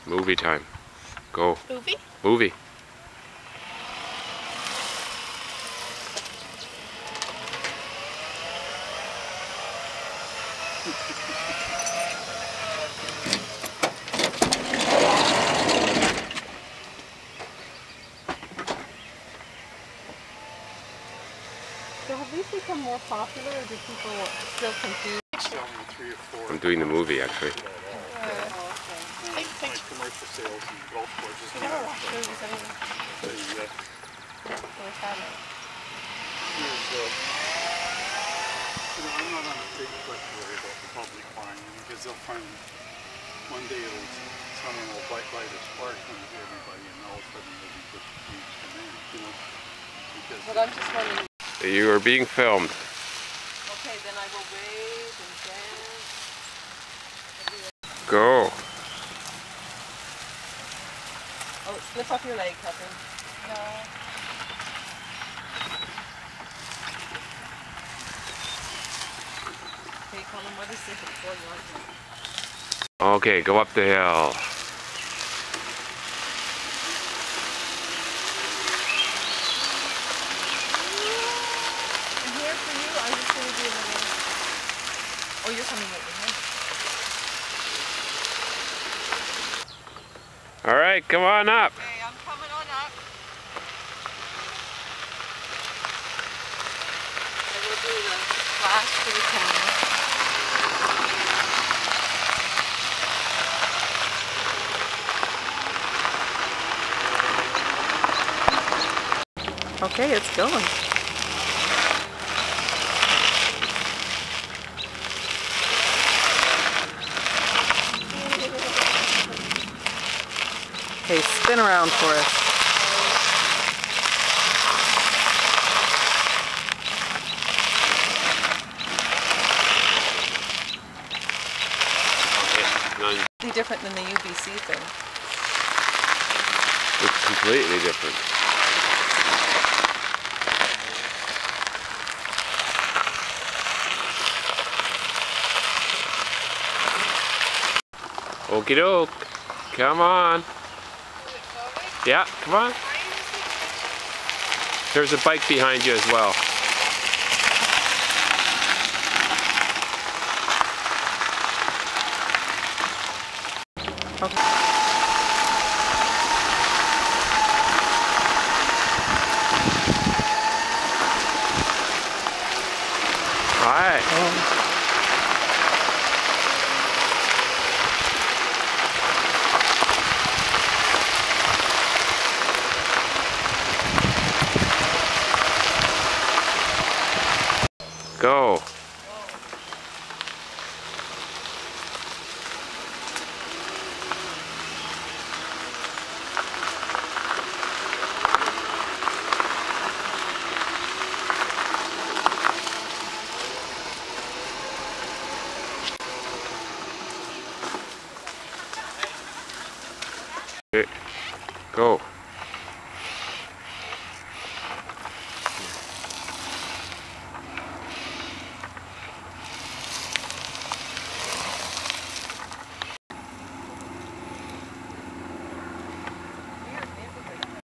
Movie time. Go. Movie? Movie. So have these become more popular, or do people still confuse? I'm doing the movie actually. Commercial sales and golf courses. You never watch movies anyway. Where's that at? I'm not on a big push worry about the public buying because they'll find one day someone will light a spark under everybody and all of a sudden they'll be just huge demand, you know. Because But I'm just wondering. You are being filmed. Okay, then I will wave and dance. Go. Oh, lift up your leg, Catherine. No. Okay, Colin, what is this before you? Okay, go up the hill. And here for you, I'm just going to do a little... Oh, you're coming with me, huh? All right, come on up. Okay, I'm coming on up. I will do the flash for the camera. Okay, it's going. Okay, spin around for us. Okay, Different than the UBC thing. it's completely different. Okie doke. Come on. Yeah, come on. There's a bike behind you as well. Okay. All right. Go.